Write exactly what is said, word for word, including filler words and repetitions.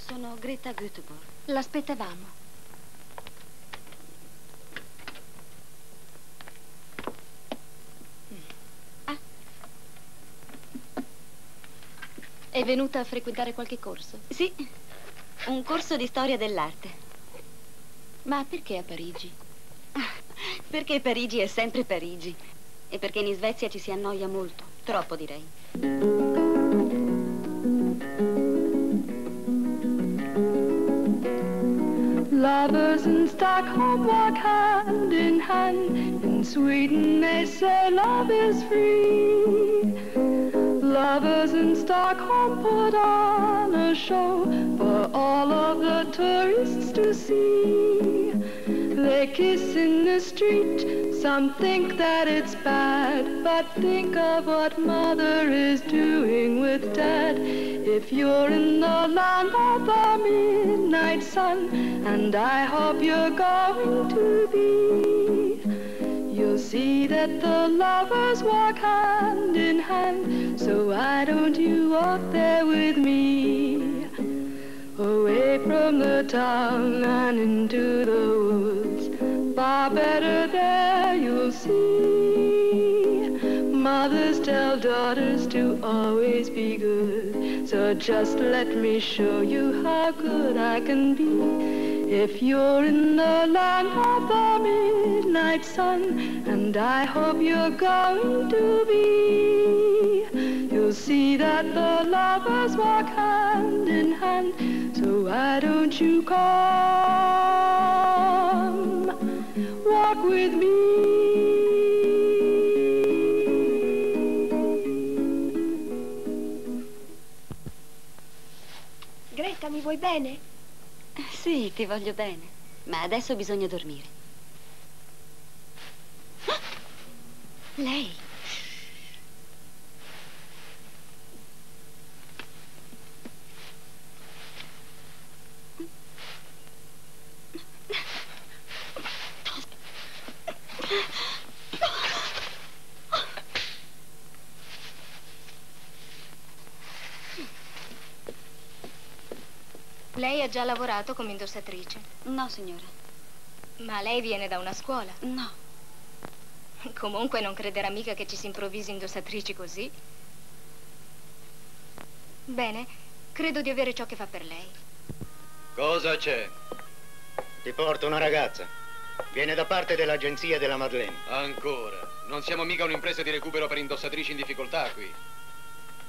sono Greta Göteborg. L'aspettavamo. Ah. È venuta a frequentare qualche corso? Sì, un corso di storia dell'arte. Ma perché a Parigi? Perché Parigi è sempre Parigi. E perché in Svezia ci si annoia molto. Troppo, direi. Lovers in Stockholm walk hand in hand. In Sweden they say love is free. Lovers in Stockholm put on a show for all of the tourists to see. They kiss in the street, some think that it's bad, but think of what mother is doing with dad. If you're in the land of the midnight sun, and I hope you're going to be, you'll see that the lovers walk hand in hand, so why don't you walk there with me? Away from the town and into the woods, far better there you'll see. Mothers tell daughters to always be good, so just let me show you how good I can be. If you're in the land of the midnight sun, and I hope you're going to be, you'll see that the lovers walk hand in hand, so why don't you come, walk with me? Greta, mi vuoi bene? Sì, ti voglio bene, ma adesso bisogna dormire. Lei? Lei ha già lavorato come indossatrice? No, signora. Ma lei viene da una scuola? No. Comunque non crederà mica che ci si improvvisi indossatrici così. Bene, credo di avere ciò che fa per lei. Cosa c'è? Ti porto una ragazza. Viene da parte dell'agenzia della Madeleine. Ancora? Non siamo mica un'impresa di recupero per indossatrici in difficoltà qui.